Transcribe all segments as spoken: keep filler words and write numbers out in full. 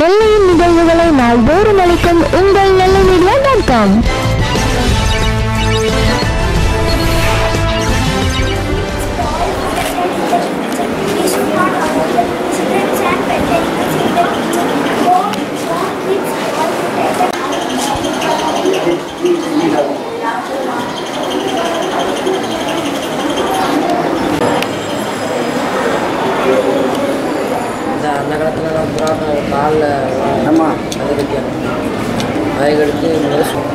நெல்லையின் நிகழ்வுகளை நாள்தோறும் அளிக்கும் உங்கள் நெல்லை மீடியா டாட் காம். அந்த காலத்துலலாம் புறாக்க காலில் நம்ம அது கட்டியாங்க அதுகளுக்கு நெருசம்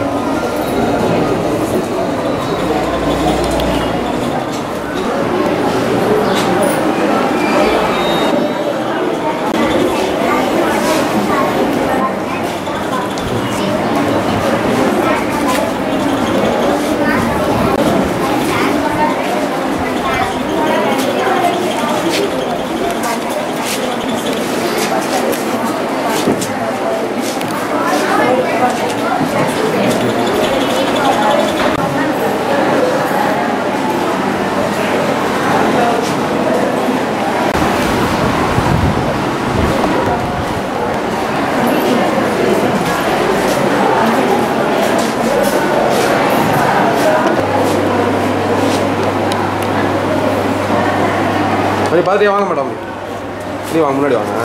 கொஞ்சம் பார்த்துட்டே வாங்க மேடம். சரி வாங்க, முன்னாடி வாங்க.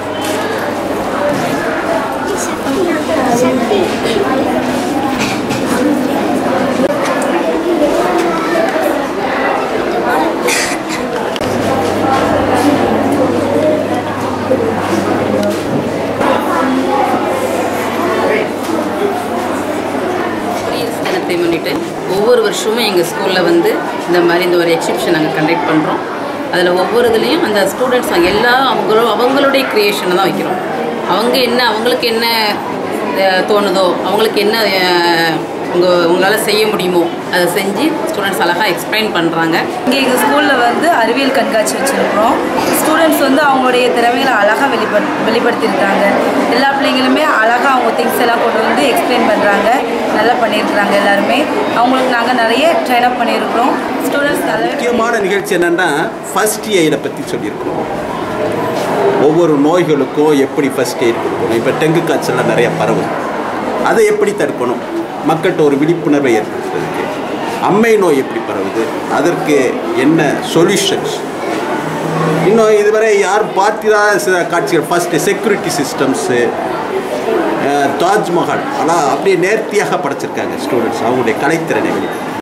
தினத்தை முன்னிட்டு ஒவ்வொரு வருஷமும் எங்கள் ஸ்கூலில் வந்து இந்த மாதிரி இந்த ஒரு எக்ஸிபிஷன் நாங்கள் கண்டக்ட் பண்ணுறோம். அதில் ஒவ்வொரு இதுலேயும் அந்த ஸ்டூடெண்ட்ஸ் அங்கே எல்லாம் அவங்களோ அவங்களுடைய க்ரியேஷனை தான் வைக்கிறோம். அவங்க என்ன அவங்களுக்கு என்ன தோணுதோ அவங்களுக்கு என்ன உங்கள் உங்களால் செய்ய முடியுமோ அதை செஞ்சு ஸ்டூடெண்ட்ஸ் அழகாக எக்ஸ்பிளைன் பண்ணுறாங்க. இங்கே எங்கள் ஸ்கூலில் வந்து அறிவியல் கண்காட்சி வச்சுருக்கிறோம். ஸ்டூடெண்ட்ஸ் வந்து அவங்களுடைய திறமைகளை அழகாக வெளிப்படு வெளிப்படுத்தியிருக்காங்க. எல்லா பிள்ளைங்களுமே அழகாக அவங்க திங்ஸ் எல்லாம் கொண்டு வந்து எக்ஸ்பிளைன் பண்ணுறாங்க. நல்லா பண்ணியிருக்கிறாங்க. எல்லாருமே அவங்களுக்கு நாங்கள் நிறைய ட்ரெயின் அப் பண்ணியிருக்கிறோம். ஸ்டூடெண்ட்ஸ் நல்ல முக்கியமான நிகழ்ச்சி என்னென்னா ஃபஸ்ட் எய்டை பற்றி சொல்லியிருக்கிறோம். ஒவ்வொரு நோய்களுக்கும் எப்படி ஃபஸ்ட் எய்ட் கொடுக்கணும். இப்போ டெங்கு காய்ச்சல்லாம் நிறையா பரவும், அதை எப்படி தடுக்கணும், மக்கள்கிட்ட ஒரு விழிப்புணர்வை ஏற்படுத்துறதுக்கு. அம்மை நோய் எப்படி பரவுது, அதற்கு என்ன சொல்யூஷன்ஸ். இன்னும் இதுவரை யாரும் பார்த்திராத காட்சிகள். ஃபஸ்ட்டு செக்யூரிட்டி சிஸ்டம்ஸு, தாஜ்மஹால், ஆனால் அப்படியே நேர்த்தியாக படைச்சிருக்காங்க ஸ்டூடெண்ட்ஸ் அவங்களுடைய கலைத்திறனை வெளிப்படுத்த.